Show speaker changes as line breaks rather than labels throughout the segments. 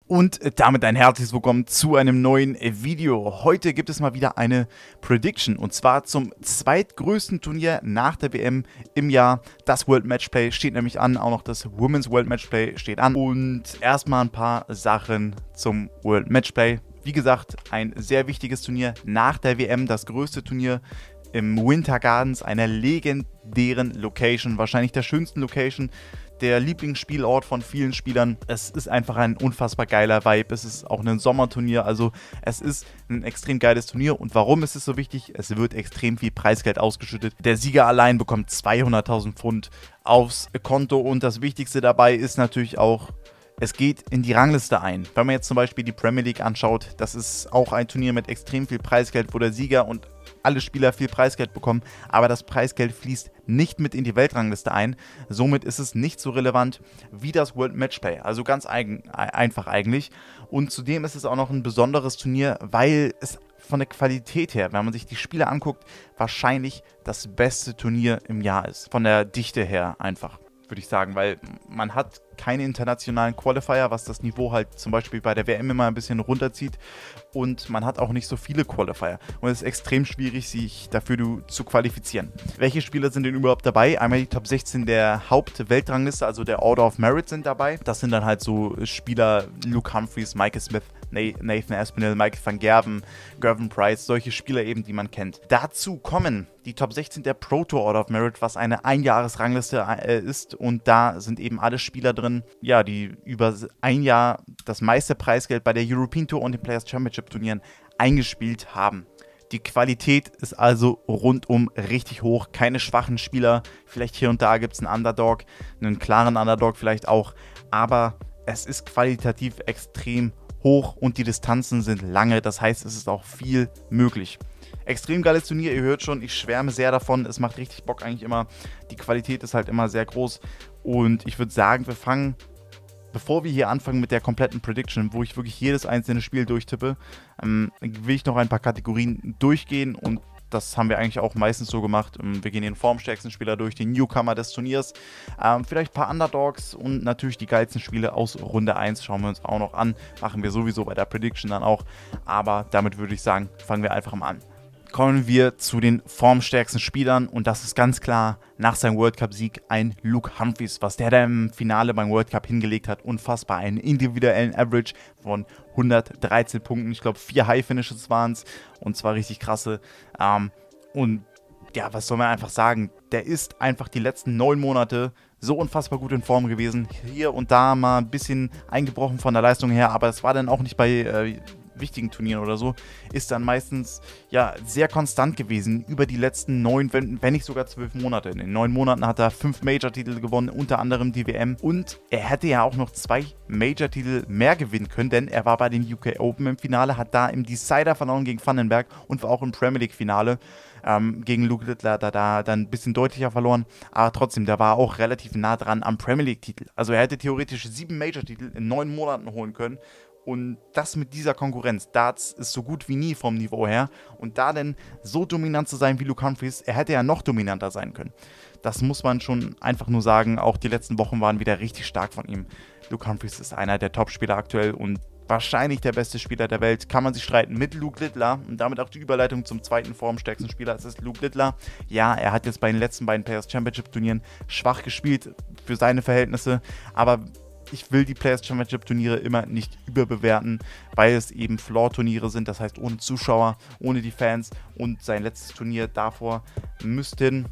Und damit ein herzliches Willkommen zu einem neuen Video. Heute gibt es mal wieder eine Prediction und zwar zum zweitgrößten Turnier nach der WM im Jahr. Das World Matchplay steht nämlich an, auch noch das Women's World Matchplay steht an. Und erstmal ein paar Sachen zum World Matchplay. Wie gesagt, ein sehr wichtiges Turnier nach der WM, das größte Turnier im Winter Gardens, einer legendären Location, wahrscheinlich der schönsten Location, der Lieblingsspielort von vielen Spielern. Es ist einfach ein unfassbar geiler Vibe. Es ist auch ein Sommerturnier, also es ist ein extrem geiles Turnier. Und warum ist es so wichtig? Es wird extrem viel Preisgeld ausgeschüttet. Der Sieger allein bekommt 200.000 Pfund aufs Konto und das Wichtigste dabei ist natürlich auch, es geht in die Rangliste ein. Wenn man jetzt zum Beispiel die Premier League anschaut, das ist auch ein Turnier mit extrem viel Preisgeld, wo der Sieger und alle Spieler viel Preisgeld bekommen, aber das Preisgeld fließt nicht mit in die Weltrangliste ein. Somit ist es nicht so relevant wie das World Matchplay. Also ganz einfach eigentlich. Und zudem ist es auch noch ein besonderes Turnier, weil es von der Qualität her, wenn man sich die Spiele anguckt, wahrscheinlich das beste Turnier im Jahr ist. Von der Dichte her einfach, würde ich sagen, weil man hat keine internationalen Qualifier, was das Niveau halt zum Beispiel bei der WM immer ein bisschen runterzieht, und man hat auch nicht so viele Qualifier und es ist extrem schwierig, sich dafür zu qualifizieren. Welche Spieler sind denn überhaupt dabei? Einmal die Top 16 der Haupt-Weltrangliste, also der Order of Merit sind dabei. Das sind dann halt so Spieler, Luke Humphries, Michael Smith, Nathan Aspinall, Michael van Gerwen, Gervin Price, solche Spieler eben, die man kennt. Dazu kommen die Top 16 der Pro Tour Order of Merit, was eine Einjahresrangliste ist, und da sind eben alle Spieler drin, ja, die über ein Jahr das meiste Preisgeld bei der European Tour und den Players Championship Turnieren eingespielt haben. Die Qualität ist also rundum richtig hoch, keine schwachen Spieler, vielleicht hier und da gibt es einen Underdog, einen klaren Underdog vielleicht auch, aber es ist qualitativ extrem hoch und die Distanzen sind lange, das heißt, es ist auch viel möglich. Extrem geiles Turnier, ihr hört schon, ich schwärme sehr davon, es macht richtig Bock eigentlich immer, die Qualität ist halt immer sehr groß und ich würde sagen, wir fangen, bevor wir hier anfangen mit der kompletten Prediction, wo ich wirklich jedes einzelne Spiel durchtippe, will ich noch ein paar Kategorien durchgehen und das haben wir eigentlich auch meistens so gemacht. Wir gehen den formstärksten Spieler durch, den Newcomer des Turniers, vielleicht ein paar Underdogs und natürlich die geilsten Spiele aus Runde 1 schauen wir uns auch noch an. Machen wir sowieso bei der Prediction dann auch, aber damit würde ich sagen, fangen wir einfach mal an. Kommen wir zu den formstärksten Spielern und das ist ganz klar nach seinem World Cup Sieg ein Luke Humphries, was der da im Finale beim World Cup hingelegt hat, unfassbar, einen individuellen Average von 113 Punkten, ich glaube 4 High Finishes waren es und zwar richtig krasse, und ja, was soll man einfach sagen, der ist einfach die letzten 9 Monate so unfassbar gut in Form gewesen, hier und da mal ein bisschen eingebrochen von der Leistung her, aber es war dann auch nicht bei wichtigen Turnieren oder so, ist dann meistens ja sehr konstant gewesen über die letzten 9, wenn nicht sogar 12 Monate. In den 9 Monaten hat er 5 Major-Titel gewonnen, unter anderem die WM, und er hätte ja auch noch 2 Major-Titel mehr gewinnen können, denn er war bei den UK Open im Finale, hat da im Decider verloren gegen Vandenberg und war auch im Premier League Finale gegen Luke Littler, da dann ein bisschen deutlicher verloren, aber trotzdem, der war auch relativ nah dran am Premier League-Titel. Also er hätte theoretisch 7 Major-Titel in 9 Monaten holen können. Und das mit dieser Konkurrenz, Darts ist so gut wie nie vom Niveau her. Und da denn so dominant zu sein wie Luke Humphries, er hätte ja noch dominanter sein können. Das muss man schon einfach nur sagen. Auch die letzten Wochen waren wieder richtig stark von ihm. Luke Humphries ist einer der Top-Spieler aktuell und wahrscheinlich der beste Spieler der Welt. Kann man sich streiten mit Luke Littler. Und damit auch die Überleitung zum zweiten formstärksten Spieler. Es ist Luke Littler. Ja, er hat jetzt bei den letzten beiden Players Championship Turnieren schwach gespielt für seine Verhältnisse. Aber ich will die Players Championship Turniere immer nicht überbewerten, weil es eben Floor-Turniere sind, das heißt ohne Zuschauer, ohne die Fans, und sein letztes Turnier davor müssten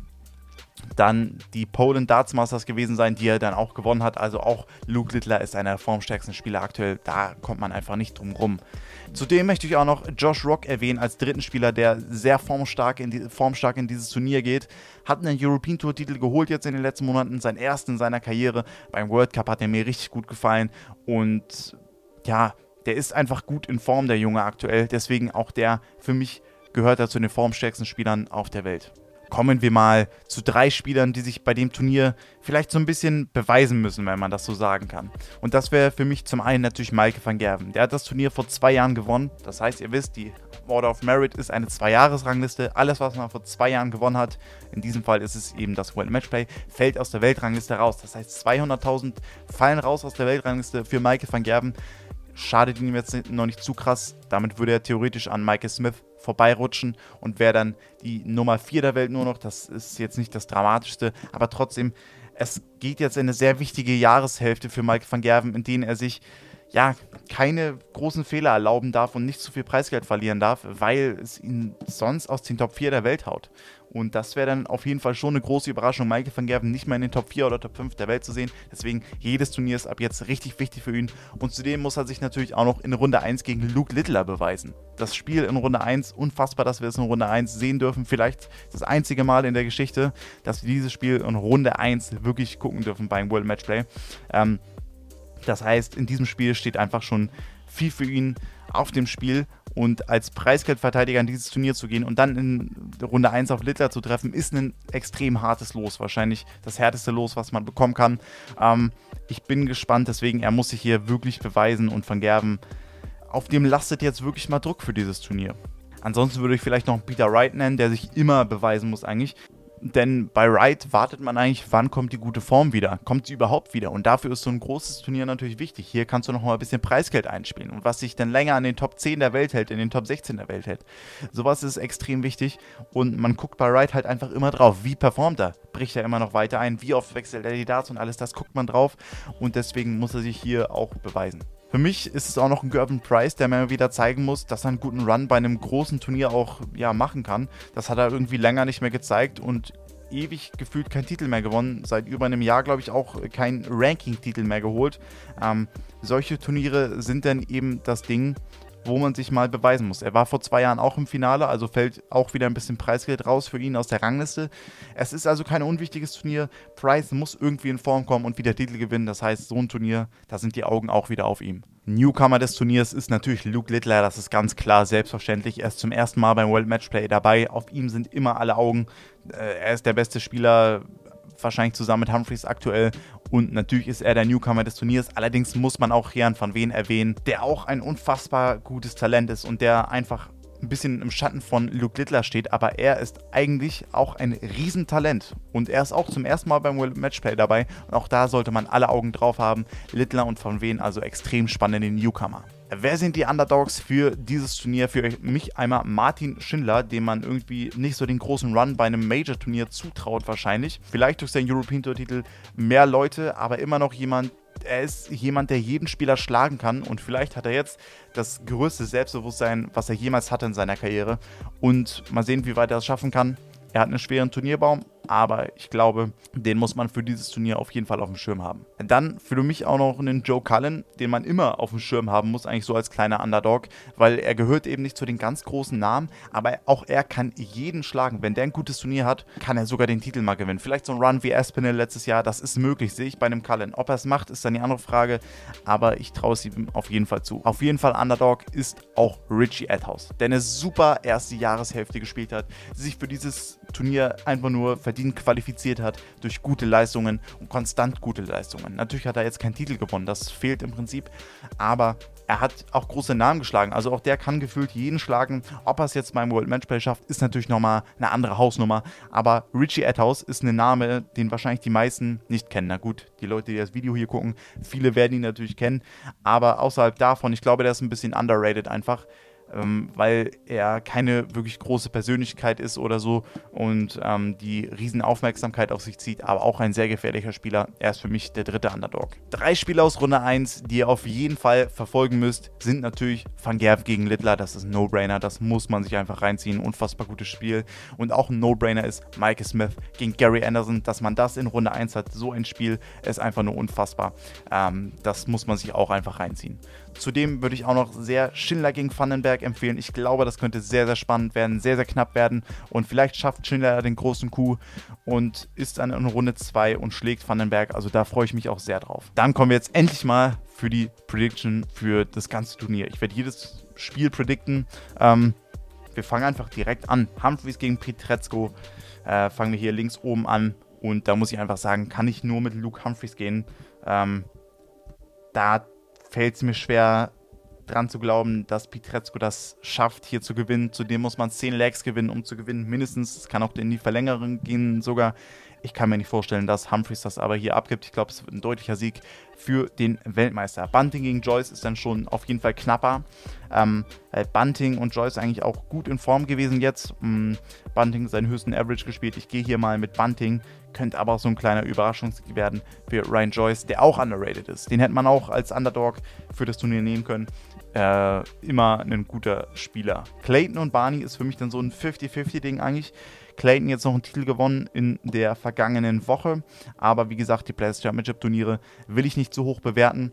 dann die Poland Darts Masters gewesen sein, die er dann auch gewonnen hat. Also auch Luke Littler ist einer der formstärksten Spieler aktuell, da kommt man einfach nicht drum rum. Zudem möchte ich auch noch Josh Rock erwähnen als dritten Spieler, der sehr formstark in dieses Turnier geht. Hat einen European Tour Titel geholt jetzt in den letzten Monaten, seinen ersten in seiner Karriere. Beim World Cup hat er mir richtig gut gefallen und ja, der ist einfach gut in Form, der Junge aktuell. Deswegen auch für mich gehört er zu den formstärksten Spielern auf der Welt. Kommen wir mal zu 3 Spielern, die sich bei dem Turnier vielleicht so ein bisschen beweisen müssen, wenn man das so sagen kann. Und das wäre für mich zum einen natürlich Michael van Gerwen. Der hat das Turnier vor 2 Jahren gewonnen. Das heißt, ihr wisst, die Order of Merit ist eine 2-Jahres-Rangliste. Alles, was man vor 2 Jahren gewonnen hat, in diesem Fall ist es eben das World Matchplay, fällt aus der Weltrangliste raus. Das heißt, 200.000 fallen raus aus der Weltrangliste für Michael van Gerwen. schadet ihm jetzt noch nicht zu krass. Damit würde er theoretisch an Michael Smith vorbeirutschen und wäre dann die Nummer 4 der Welt nur noch. Das ist jetzt nicht das Dramatischste, aber trotzdem, es geht jetzt in eine sehr wichtige Jahreshälfte für Michael van Gerwen, in denen er sich ja keine großen Fehler erlauben darf und nicht zu viel Preisgeld verlieren darf, weil es ihn sonst aus den Top 4 der Welt haut. Und das wäre dann auf jeden Fall schon eine große Überraschung, Michael van Gerwen nicht mehr in den Top 4 oder Top 5 der Welt zu sehen. Deswegen, jedes Turnier ist ab jetzt richtig wichtig für ihn. Und zudem muss er sich natürlich auch noch in Runde 1 gegen Luke Littler beweisen. Das Spiel in Runde 1, unfassbar, dass wir es in Runde 1 sehen dürfen. Vielleicht das einzige Mal in der Geschichte, dass wir dieses Spiel in Runde 1 wirklich gucken dürfen beim World Matchplay. Das heißt, in diesem Spiel steht einfach schon viel für ihn auf dem Spiel. Und als Preisgeldverteidiger in dieses Turnier zu gehen und dann in Runde 1 auf Littler zu treffen, ist ein extrem hartes Los. Wahrscheinlich das härteste Los, was man bekommen kann. Ich bin gespannt, deswegen, er muss sich hier wirklich beweisen. Und Van Gerwen, auf dem lastet jetzt wirklich mal Druck für dieses Turnier. Ansonsten würde ich vielleicht noch einen Peter Wright nennen, der sich immer beweisen muss eigentlich. Denn bei Wright wartet man eigentlich, wann kommt die gute Form wieder? Kommt sie überhaupt wieder? Und dafür ist so ein großes Turnier natürlich wichtig. Hier kannst du noch mal ein bisschen Preisgeld einspielen. Und was sich dann länger an den Top 10 der Welt hält, in den Top 16 der Welt hält. Sowas ist extrem wichtig. Und man guckt bei Wright halt einfach immer drauf. Wie performt er? Bricht er immer noch weiter ein? Wie oft wechselt er die Darts und alles? Das guckt man drauf. Und deswegen muss er sich hier auch beweisen. Für mich ist es auch noch ein Gervin Price, der mir wieder zeigen muss, dass er einen guten Run bei einem großen Turnier auch machen kann. Das hat er irgendwie länger nicht mehr gezeigt und ewig gefühlt keinen Titel mehr gewonnen. Seit über einem Jahr, glaube ich, auch keinen Ranking-Titel mehr geholt. Solche Turniere sind dann eben das Ding, wo man sich mal beweisen muss. Er war vor 2 Jahren auch im Finale, also fällt auch wieder ein bisschen Preisgeld raus für ihn aus der Rangliste. Es ist also kein unwichtiges Turnier. Price muss irgendwie in Form kommen und wieder Titel gewinnen. Das heißt, so ein Turnier, da sind die Augen auch wieder auf ihm. Newcomer des Turniers ist natürlich Luke Littler, das ist ganz klar, selbstverständlich. Er ist zum ersten Mal beim World Matchplay dabei. Auf ihm sind immer alle Augen. Er ist der beste Spieler, wahrscheinlich zusammen mit Humphries aktuell. Und natürlich ist er der Newcomer des Turniers. Allerdings muss man auch Jan van Veen erwähnen, der auch ein unfassbar gutes Talent ist und der einfach ein bisschen im Schatten von Luke Littler steht, aber er ist eigentlich auch ein Riesentalent und er ist auch zum ersten Mal beim World Matchplay dabei und auch da sollte man alle Augen drauf haben. Littler und Van Veen, also extrem spannende Newcomer. Wer sind die Underdogs für dieses Turnier? Für mich einmal Martin Schindler, dem man irgendwie nicht so den großen Run bei einem Major-Turnier zutraut wahrscheinlich. Vielleicht durch seinen European Tour-Titel mehr Leute, aber immer noch jemand, er ist jemand, der jeden Spieler schlagen kann und vielleicht hat er jetzt das größte Selbstbewusstsein, was er jemals hatte in seiner Karriere und mal sehen, wie weit er es schaffen kann. Er hat einen schweren Turnierbaum, aber ich glaube, den muss man für dieses Turnier auf jeden Fall auf dem Schirm haben. Dann für mich auch noch einen Joe Cullen, den man immer auf dem Schirm haben muss, eigentlich so als kleiner Underdog, weil er gehört eben nicht zu den ganz großen Namen, aber auch er kann jeden schlagen. Wenn der ein gutes Turnier hat, kann er sogar den Titel mal gewinnen. Vielleicht so ein Run wie Aspinall letztes Jahr, das ist möglich, sehe ich bei einem Cullen. Ob er es macht, ist dann die andere Frage, aber ich traue es ihm auf jeden Fall zu. Auf jeden Fall Underdog ist auch Richie Adhouse, der eine super erste Jahreshälfte gespielt hat, sich für dieses Turnier einfach nur verdient qualifiziert hat durch gute Leistungen und konstant gute Leistungen. Natürlich hat er jetzt keinen Titel gewonnen, das fehlt im Prinzip, aber er hat auch große Namen geschlagen, also auch der kann gefühlt jeden schlagen. Ob er es jetzt beim World Matchplay schafft, ist natürlich nochmal eine andere Hausnummer, aber Richie Adhouse ist ein Name, den wahrscheinlich die meisten nicht kennen. Na gut, die Leute, die das Video hier gucken, viele werden ihn natürlich kennen, aber außerhalb davon, ich glaube, der ist ein bisschen underrated einfach, weil er keine wirklich große Persönlichkeit ist oder so und die riesen Aufmerksamkeit auf sich zieht, aber auch ein sehr gefährlicher Spieler. Er ist für mich der dritte Underdog. 3 Spieler aus Runde 1, die ihr auf jeden Fall verfolgen müsst, sind natürlich Van Gerwen gegen Littler. Das ist ein No-Brainer, das muss man sich einfach reinziehen. Unfassbar gutes Spiel. Und auch ein No-Brainer ist Michael Smith gegen Gary Anderson. Dass man das in Runde 1 hat, so ein Spiel, ist einfach nur unfassbar. Das muss man sich auch einfach reinziehen. Zudem würde ich auch noch sehr Schindler gegen Vandenberg empfehlen. Ich glaube, das könnte sehr, sehr spannend werden, sehr, sehr knapp werden. Und vielleicht schafft Schindler den großen Coup und ist dann in Runde 2 und schlägt Vandenberg. Also da freue ich mich auch sehr drauf. Dann kommen wir jetzt endlich mal für die Prediction für das ganze Turnier. Ich werde jedes Spiel predikten. Wir fangen einfach direkt an. Humphries gegen Pietrezco. Fangen wir hier links oben an. Und da muss ich einfach sagen, kann ich nur mit Luke Humphries gehen. Da fällt es mir schwer, dran zu glauben, dass Pietrezco das schafft, hier zu gewinnen. Zudem muss man 10 Legs gewinnen, um zu gewinnen. Mindestens, es kann auch in die Verlängerung gehen sogar. Ich kann mir nicht vorstellen, dass Humphries das aber hier abgibt. Ich glaube, es wird ein deutlicher Sieg für den Weltmeister. Bunting gegen Joyce ist dann schon auf jeden Fall knapper. Bunting und Joyce eigentlich auch gut in Form gewesen jetzt. Bunting seinen höchsten Average gespielt. Ich gehe hier mal mit Bunting. Könnte aber auch so ein kleiner Überraschungssieg werden für Ryan Joyce, der auch underrated ist. Den hätte man auch als Underdog für das Turnier nehmen können. Immer ein guter Spieler. Clayton und Barney ist für mich dann so ein 50-50-Ding eigentlich. Clayton jetzt noch einen Titel gewonnen in der vergangenen Woche. Aber wie gesagt, die Players Championship Turniere will ich nicht zu hoch bewerten.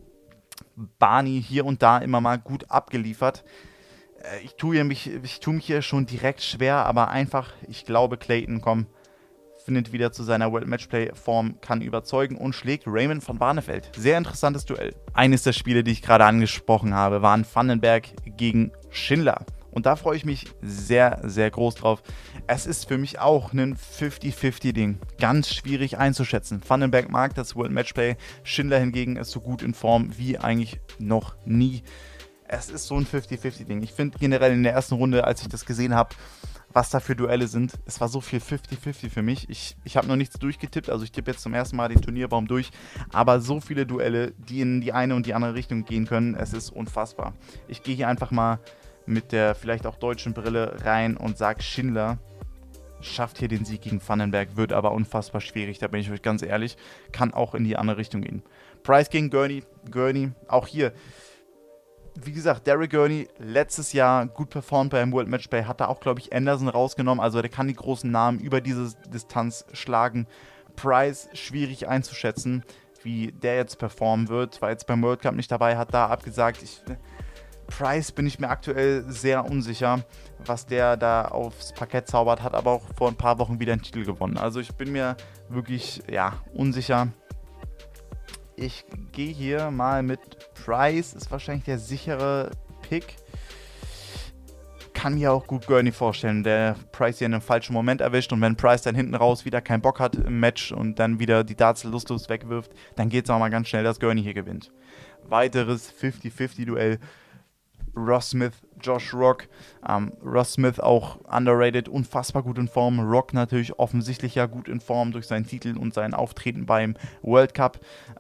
Barney hier und da immer mal gut abgeliefert. Ich tue mich hier schon direkt schwer, aber einfach, ich glaube, Clayton findet wieder zu seiner World Matchplay-Form, kann überzeugen und schlägt Raymond van Barneveld. Sehr interessantes Duell. Eines der Spiele, die ich gerade angesprochen habe, waren Vandenberg gegen Schindler. Und da freue ich mich sehr, sehr groß drauf. Es ist für mich auch ein 50-50-Ding. Ganz schwierig einzuschätzen. Vandenberg mag das World Matchplay. Schindler hingegen ist so gut in Form wie eigentlich noch nie. Es ist so ein 50-50-Ding. Ich finde generell in der ersten Runde, als ich das gesehen habe, was da für Duelle sind, es war so viel 50-50 für mich. Ich habe noch nichts durchgetippt, also ich tippe jetzt zum ersten Mal den Turnierbaum durch, aber so viele Duelle, die in die eine und die andere Richtung gehen können, es ist unfassbar. Ich gehe hier einfach mal mit der vielleicht auch deutschen Brille rein und sage, Schindler schafft hier den Sieg gegen Vandenberg, wird aber unfassbar schwierig, da bin ich euch ganz ehrlich, kann auch in die andere Richtung gehen. Price gegen Gurney, auch hier. Wie gesagt, Derek Gurney letztes Jahr gut performt beim World Matchplay, hat da auch, glaube ich, Anderson rausgenommen, also der kann die großen Namen über diese Distanz schlagen. Price schwierig einzuschätzen, wie der jetzt performen wird, war jetzt beim World Cup nicht dabei, hat da abgesagt. Price bin ich mir aktuell sehr unsicher, was der da aufs Parkett zaubert, hat aber auch vor ein paar Wochen wieder einen Titel gewonnen. Also ich bin mir wirklich, unsicher. Ich gehe hier mal mit Price, ist wahrscheinlich der sichere Pick. Kann mir auch gut Gurney vorstellen, der Price hier in einem falschen Moment erwischt und wenn Price dann hinten raus wieder keinen Bock hat im Match und dann wieder die Darts lustlos wegwirft, dann geht es auch mal ganz schnell, dass Gurney hier gewinnt. Weiteres 50-50-Duell. Ross Smith, Josh Rock. Ross Smith auch underrated, unfassbar gut in Form. Rock natürlich offensichtlich ja gut in Form durch seinen Titel und sein Auftreten beim World Cup.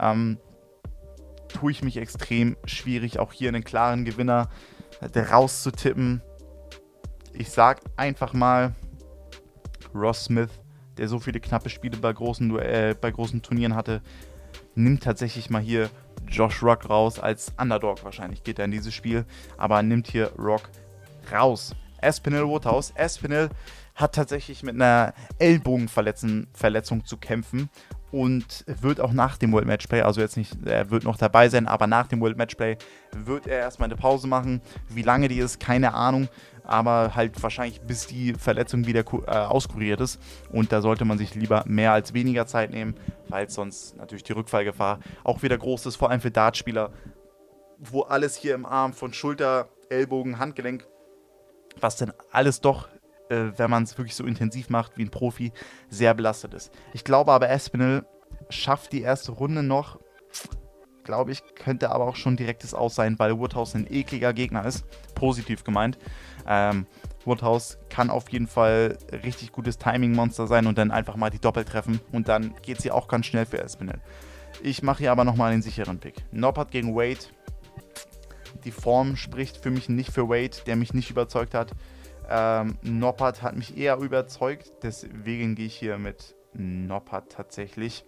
Tue ich mich extrem schwierig, auch hier einen klaren Gewinner rauszutippen. Ich sag einfach mal Ross Smith, der so viele knappe Spiele bei großen Turnieren hatte, nimmt tatsächlich mal hier Josh Rock raus, als Underdog wahrscheinlich geht er in dieses Spiel, aber nimmt hier Rock raus. Espinel Woodhouse. Espinel hat tatsächlich mit einer Ellbogenverletzung zu kämpfen und wird auch nach dem World Matchplay, also jetzt nicht, er wird noch dabei sein, aber nach dem World Matchplay wird er erstmal eine Pause machen. Wie lange die ist, keine Ahnung, aber halt wahrscheinlich bis die Verletzung wieder auskuriert ist und da sollte man sich lieber mehr als weniger Zeit nehmen, weil sonst natürlich die Rückfallgefahr auch wieder groß ist, vor allem für Dartspieler, wo alles hier im Arm von Schulter, Ellbogen, Handgelenk, was denn alles doch, wenn man es wirklich so intensiv macht wie ein Profi, sehr belastet ist. Ich glaube aber, Espinel schafft die erste Runde noch. Glaube ich, könnte aber auch schon direktes Aus sein, weil Woodhouse ein ekliger Gegner ist. Positiv gemeint. Woodhouse kann auf jeden Fall richtig gutes Timing-Monster sein und dann einfach mal die Doppel treffen. Und dann geht es hier auch ganz schnell für Espinel. Ich mache hier aber nochmal den sicheren Pick. Noppert gegen Wade. Die Form spricht für mich nicht für Wade, der mich nicht überzeugt hat. Noppert hat mich eher überzeugt, deswegen gehe ich hier mit Noppert tatsächlich.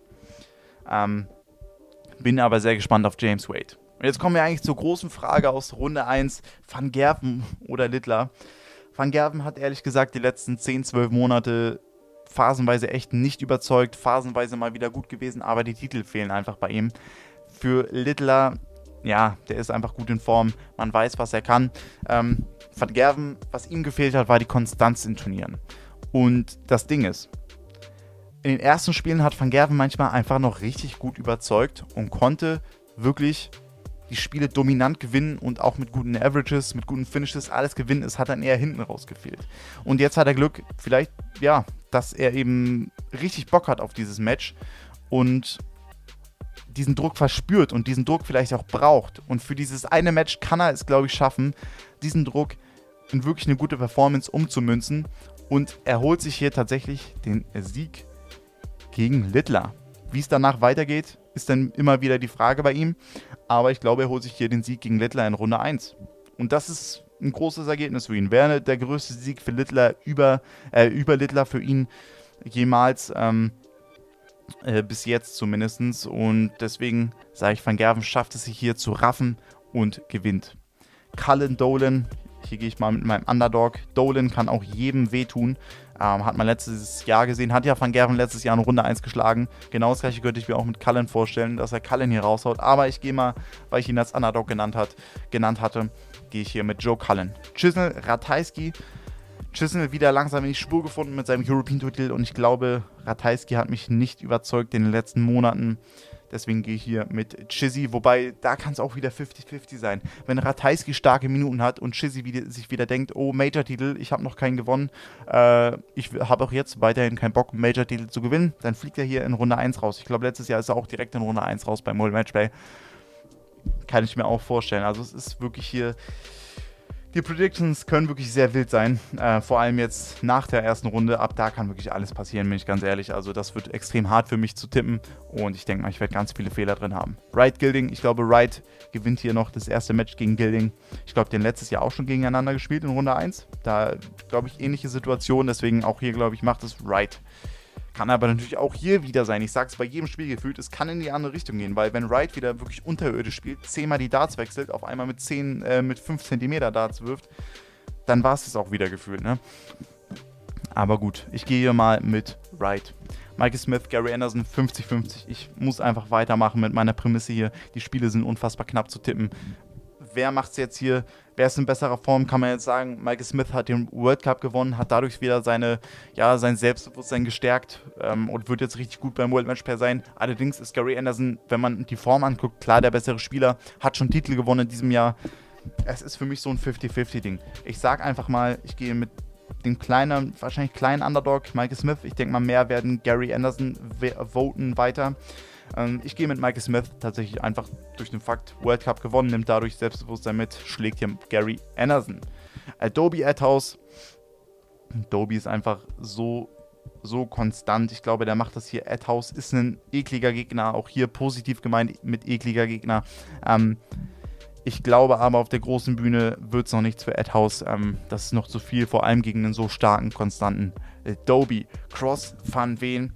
Bin aber sehr gespannt auf James Wade. Und jetzt kommen wir eigentlich zur großen Frage aus Runde 1, Van Gerven oder Littler. Van Gerven hat ehrlich gesagt die letzten 10, 12 Monate phasenweise echt nicht überzeugt, phasenweise mal wieder gut gewesen, aber die Titel fehlen einfach bei ihm. Für Littler, ja, der ist einfach gut in Form, man weiß, was er kann. Van Gerven, was ihm gefehlt hat, war die Konstanz in Turnieren. Und das Ding ist, in den ersten Spielen hat Van Gerven manchmal einfach noch richtig gut überzeugt und konnte wirklich die Spiele dominant gewinnen und auch mit guten Averages, mit guten Finishes alles gewinnen. Es hat dann eher hinten raus gefehlt. Und jetzt hat er Glück, vielleicht, ja, dass er eben richtig Bock hat auf dieses Match und diesen Druck verspürt und diesen Druck vielleicht auch braucht. Und für dieses eine Match kann er es, glaube ich, schaffen, diesen Druck in wirklich eine gute Performance umzumünzen. Und er holt sich hier tatsächlich den Sieg gegen Littler. Wie es danach weitergeht, ist dann immer wieder die Frage bei ihm. Aber ich glaube, er holt sich hier den Sieg gegen Littler in Runde 1. Und das ist ein großes Ergebnis für ihn. Wäre der größte Sieg für Littler über Littler für ihn jemals, bis jetzt zumindest. Und deswegen sage ich, Van Gerwen schafft es sich hier zu raffen und gewinnt. Cullen Dolan, hier gehe ich mal mit meinem Underdog. Dolan kann auch jedem wehtun. Hat man letztes Jahr gesehen, hat ja Van Gerwen letztes Jahr in Runde 1 geschlagen. Genau das gleiche könnte ich mir auch mit Cullen vorstellen, dass er Cullen hier raushaut. Aber ich gehe mal, weil ich ihn als Underdog genannt hatte, gehe ich hier mit Joe Cullen. Chisnell Ratajski. Chisnell wieder langsam in die Spur gefunden mit seinem European-Titel und ich glaube, Ratajski hat mich nicht überzeugt in den letzten Monaten. Deswegen gehe ich hier mit Chizzy, wobei da kann es auch wieder 50-50 sein. Wenn Ratajski starke Minuten hat und Chizzy sich wieder denkt, oh, Major-Titel, ich habe noch keinen gewonnen, ich habe auch jetzt weiterhin keinen Bock, Major-Titel zu gewinnen, dann fliegt er hier in Runde 1 raus. Ich glaube, letztes Jahr ist er auch direkt in Runde 1 raus beim World Matchplay. Kann ich mir auch vorstellen. Also es ist wirklich hier... Die Predictions können wirklich sehr wild sein, vor allem jetzt nach der ersten Runde. Ab da kann wirklich alles passieren, bin ich ganz ehrlich. Also das wird extrem hart für mich zu tippen und ich denke mal, ich werde ganz viele Fehler drin haben. Wright Gilding, ich glaube, Wright gewinnt hier noch das erste Match gegen Gilding. Ich glaube, den letztes Jahr auch schon gegeneinander gespielt in Runde 1. Da, glaube ich, ähnliche Situation, deswegen auch hier, glaube ich, macht es Wright. Kann aber natürlich auch hier wieder sein. Ich sage es bei jedem Spiel gefühlt, es kann in die andere Richtung gehen, weil wenn Wright wieder wirklich unterirdisch spielt, 10-mal die Darts wechselt, auf einmal mit 5 cm Darts wirft, dann war es das auch wieder gefühlt, ne? Aber gut, ich gehe hier mal mit Wright. Michael Smith, Gary Anderson, 50-50. Ich muss einfach weitermachen mit meiner Prämisse hier. Die Spiele sind unfassbar knapp zu tippen. Wer macht es jetzt hier? Wer ist in besserer Form? Kann man jetzt sagen, Michael Smith hat den World Cup gewonnen, hat dadurch wieder sein Selbstbewusstsein gestärkt und wird jetzt richtig gut beim World Matchplay sein. Allerdings ist Gary Anderson, wenn man die Form anguckt, klar der bessere Spieler, hat schon Titel gewonnen in diesem Jahr. Es ist für mich so ein 50-50-Ding. Ich sag einfach mal, ich gehe mit dem wahrscheinlich kleinen Underdog, Michael Smith. Ich denke mal, mehr werden Gary Anderson voten weiter. Ich gehe mit Michael Smith tatsächlich einfach durch den Fakt, World Cup gewonnen, nimmt dadurch Selbstbewusstsein mit, schlägt hier Gary Anderson. Adobe Adhouse. Adobe ist einfach so konstant. Ich glaube, der macht das hier. Adhouse ist ein ekliger Gegner, auch hier positiv gemeint mit ekliger Gegner. Ich glaube aber, auf der großen Bühne wird es noch nichts für Adhouse. Das ist noch zu viel, vor allem gegen einen so starken, konstanten Adobe. Cross, Van Veen.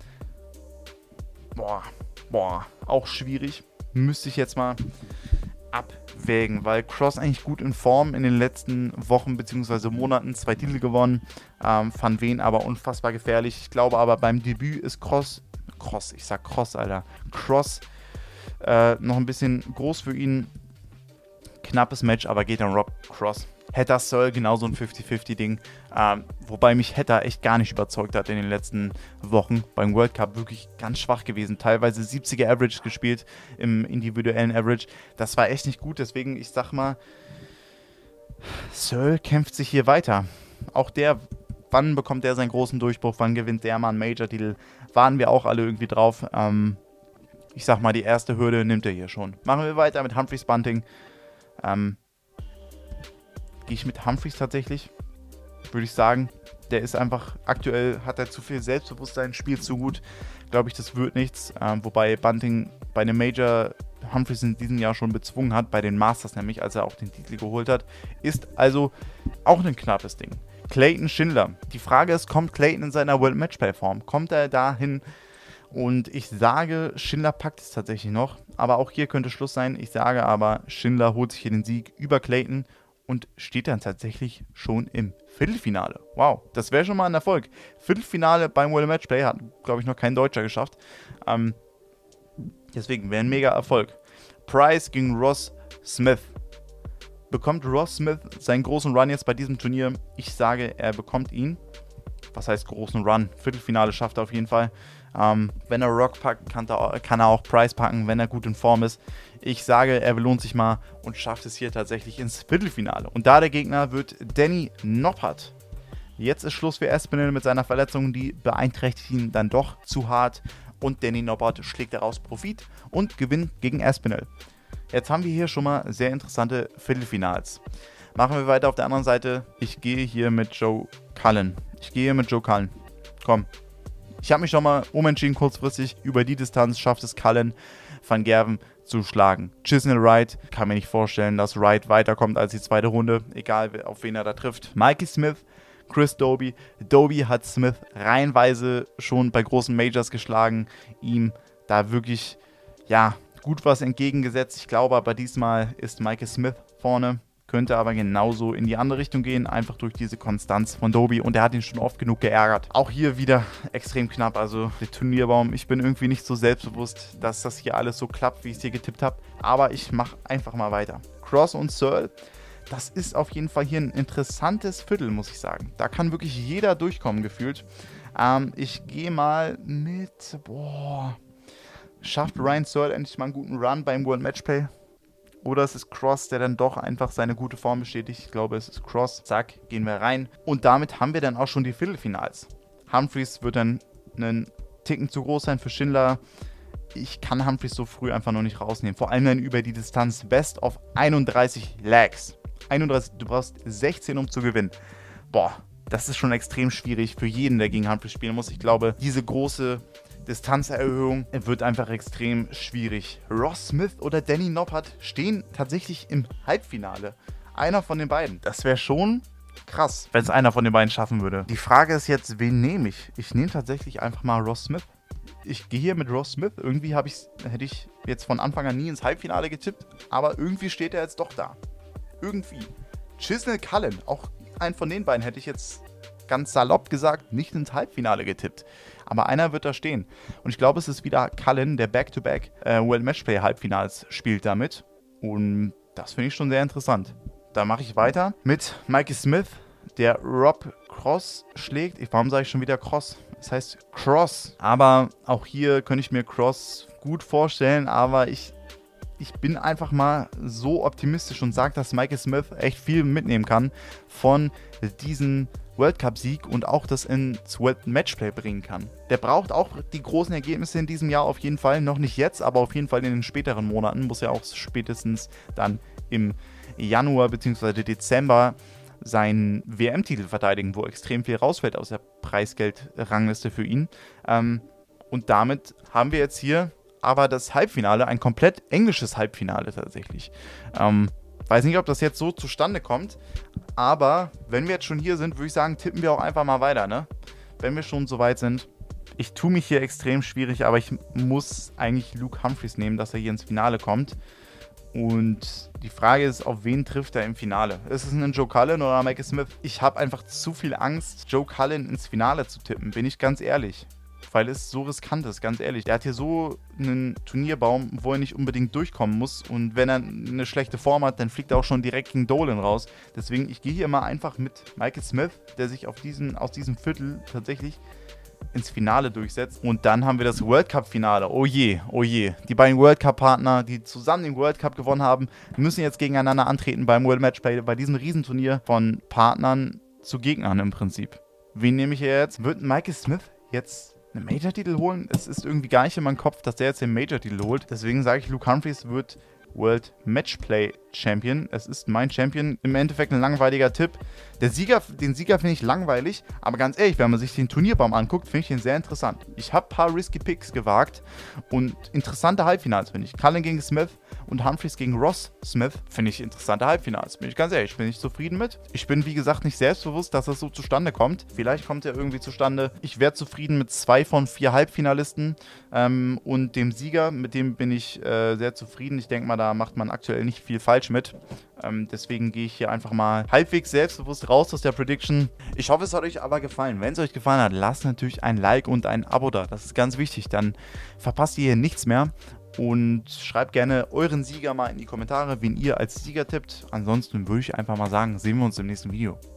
Boah, auch schwierig. Müsste ich jetzt mal abwägen, weil Cross eigentlich gut in Form in den letzten Wochen bzw. Monaten 2 Titel gewonnen. Van Veen aber unfassbar gefährlich. Ich glaube aber beim Debüt ist Cross, Alter. Cross noch ein bisschen groß für ihn. Knappes Match, aber geht dann Rob Cross. Hatter Searle, genauso ein 50-50-Ding. Wobei mich Hatter echt gar nicht überzeugt hat in den letzten Wochen. Beim World Cup wirklich ganz schwach gewesen. Teilweise 70er Average gespielt im individuellen Average. Das war echt nicht gut. Deswegen, ich sag mal, Searle kämpft sich hier weiter. Auch der, wann bekommt der seinen großen Durchbruch? Wann gewinnt der mal einen Major-Titel? Waren wir auch alle irgendwie drauf. Ich sag mal, die erste Hürde nimmt er hier schon. Machen wir weiter mit Humphreys Bunting. Gehe ich mit Humphreys tatsächlich, würde ich sagen. Der ist einfach, aktuell hat er zu viel Selbstbewusstsein, spielt zu gut. Glaube ich, das wird nichts. Wobei Bunting bei einem Major Humphreys in diesem Jahr schon bezwungen hat, bei den Masters nämlich, als er auch den Titel geholt hat. Ist also auch ein knappes Ding. Clayton Schindler. Die Frage ist, kommt Clayton in seiner World Matchplay Form? Kommt er dahin? Und ich sage, Schindler packt es tatsächlich noch. Aber auch hier könnte Schluss sein. Ich sage aber, Schindler holt sich hier den Sieg über Clayton und steht dann tatsächlich schon im Viertelfinale. Wow, das wäre schon mal ein Erfolg. Viertelfinale beim World Matchplay hat, glaube ich, noch kein Deutscher geschafft. Deswegen wäre ein mega Erfolg. Price gegen Ross Smith. Bekommt Ross Smith seinen großen Run jetzt bei diesem Turnier? Ich sage, er bekommt ihn. Was heißt großen Run? Viertelfinale schafft er auf jeden Fall. Wenn er Rock packt, kann er auch Price packen, wenn er gut in Form ist. Ich sage, er belohnt sich mal und schafft es hier tatsächlich ins Viertelfinale. Und da der Gegner wird Danny Noppert. Jetzt ist Schluss für Aspinall mit seiner Verletzung, die beeinträchtigt ihn dann doch zu hart. Und Danny Noppert schlägt daraus Profit und gewinnt gegen Aspinall. Jetzt haben wir hier schon mal sehr interessante Viertelfinals. Machen wir weiter auf der anderen Seite. Ich gehe hier mit Joe Cullen. Komm. Ich habe mich schon mal umentschieden kurzfristig. Über die Distanz schafft es Cullen, Van Gerwen zu schlagen. Chisnell Wright, kann mir nicht vorstellen, dass Wright weiterkommt als die zweite Runde, egal auf wen er da trifft. Mikey Smith, Chris Doby. Doby hat Smith reihenweise schon bei großen Majors geschlagen. Ihm da wirklich, ja, gut was entgegengesetzt. Ich glaube aber diesmal ist Mikey Smith vorne. Könnte aber genauso in die andere Richtung gehen, einfach durch diese Konstanz von Doby. Und er hat ihn schon oft genug geärgert. Auch hier wieder extrem knapp, also der Turnierbaum. Ich bin irgendwie nicht so selbstbewusst, dass das hier alles so klappt, wie ich es hier getippt habe. Aber ich mache einfach mal weiter. Cross und Searle, das ist auf jeden Fall hier ein interessantes Viertel, muss ich sagen. Da kann wirklich jeder durchkommen, gefühlt. Ich gehe mal mit, schafft Ryan Searle endlich mal einen guten Run beim World Matchplay? Oder es ist Cross, der dann doch einfach seine gute Form bestätigt. Ich glaube, es ist Cross. Zack, gehen wir rein. Und damit haben wir dann auch schon die Viertelfinals. Humphries wird dann einen Ticken zu groß sein für Schindler. Ich kann Humphries so früh einfach noch nicht rausnehmen. Vor allem dann über die Distanz Best of 31 Legs. 31, du brauchst 16, um zu gewinnen. Boah, das ist schon extrem schwierig für jeden, der gegen Humphries spielen muss. Ich glaube, diese große Distanzerhöhung wird einfach extrem schwierig. Ross Smith oder Danny Noppert stehen tatsächlich im Halbfinale. Einer von den beiden. Das wäre schon krass, wenn es einer von den beiden schaffen würde. Die Frage ist jetzt, wen nehme ich? Ich nehme tatsächlich einfach mal Ross Smith. Ich gehe hier mit Ross Smith. Irgendwie hätte ich jetzt von Anfang an nie ins Halbfinale getippt. Aber irgendwie steht er jetzt doch da. Irgendwie. Chisnell Cullen, auch einen von den beiden hätte ich jetzt ganz salopp gesagt nicht ins Halbfinale getippt. Aber einer wird da stehen. Und ich glaube, es ist wieder Cullen, der Back-to-Back World Matchplay Halbfinals spielt damit. Und das finde ich schon sehr interessant. Da mache ich weiter mit Mikey Smith, der Rob Cross schlägt. Warum sage ich schon wieder Cross? Das heißt Cross. Aber auch hier könnte ich mir Cross gut vorstellen. Aber ich bin einfach mal so optimistisch und sage, dass Mikey Smith echt viel mitnehmen kann von diesen World Cup-Sieg und auch das ins World Matchplay bringen kann. Der braucht auch die großen Ergebnisse in diesem Jahr auf jeden Fall. Noch nicht jetzt, aber auf jeden Fall in den späteren Monaten. Muss ja auch spätestens dann im Januar bzw. Dezember seinen WM-Titel verteidigen, wo extrem viel rausfällt aus der Preisgeldrangliste für ihn. Und damit haben wir jetzt hier aber das Halbfinale, ein komplett englisches Halbfinale tatsächlich. Weiß nicht, ob das jetzt so zustande kommt, aber wenn wir jetzt schon hier sind, würde ich sagen, tippen wir auch einfach mal weiter, ne? Wenn wir schon so weit sind. Ich tue mich hier extrem schwierig, aber ich muss eigentlich Luke Humphries nehmen, dass er hier ins Finale kommt. Und die Frage ist, auf wen trifft er im Finale? Ist es ein Joe Cullen oder Mikey Smith? Ich habe einfach zu viel Angst, Joe Cullen ins Finale zu tippen, bin ich ganz ehrlich. Weil es so riskant ist, ganz ehrlich. Der hat hier so einen Turnierbaum, wo er nicht unbedingt durchkommen muss. Und wenn er eine schlechte Form hat, dann fliegt er auch schon direkt gegen Dolan raus. Deswegen, ich gehe hier mal einfach mit Mikey Smith, der sich aus diesem Viertel tatsächlich ins Finale durchsetzt. Und dann haben wir das World Cup-Finale. Oh je, oh je. Die beiden World Cup-Partner, die zusammen den World Cup gewonnen haben, müssen jetzt gegeneinander antreten beim World Matchplay, bei diesem Riesenturnier von Partnern zu Gegnern im Prinzip. Wen nehme ich hier jetzt? Wird Mikey Smith jetzt einen Major-Titel holen? Es ist irgendwie gar nicht in meinem Kopf, dass der jetzt den Major-Titel holt. Deswegen sage ich, Luke Humphries wird World Matchplay Champion. Es ist mein Champion. Im Endeffekt ein langweiliger Tipp. Den Sieger finde ich langweilig, aber ganz ehrlich, wenn man sich den Turnierbaum anguckt, finde ich ihn sehr interessant. Ich habe ein paar Risky Picks gewagt und interessante Halbfinals finde ich. Cullen gegen Smith und Humphries gegen Ross Smith finde ich interessante Halbfinals. Bin ich ganz ehrlich, bin ich zufrieden mit. Ich bin, wie gesagt, nicht selbstbewusst, dass das so zustande kommt. Vielleicht kommt er irgendwie zustande. Ich wäre zufrieden mit 2 von 4 Halbfinalisten und dem Sieger, mit dem bin ich sehr zufrieden. Ich denke mal, da macht man aktuell nicht viel falsch mit. Deswegen gehe ich hier einfach mal halbwegs selbstbewusst raus aus der Prediction. Ich hoffe, es hat euch aber gefallen. Wenn es euch gefallen hat, lasst natürlich ein Like und ein Abo da. Das ist ganz wichtig. Dann verpasst ihr hier nichts mehr. Und schreibt gerne euren Sieger mal in die Kommentare, wen ihr als Sieger tippt. Ansonsten würde ich einfach mal sagen, sehen wir uns im nächsten Video.